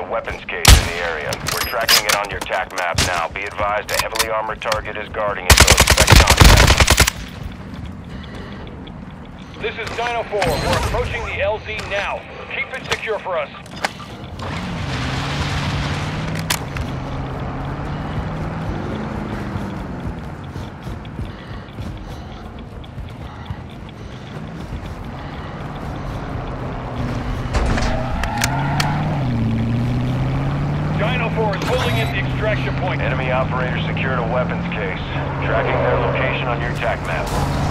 a weapons case in the area. We're tracking it on your TAC map now. Be advised a heavily armored target is guarding it, so expect contact. This is Dino 4. We're approaching the LZ now. Keep it secure for us. Dino 4 is pulling in the extraction point. Enemy operators secured a weapons case. Tracking their location on your TAC map.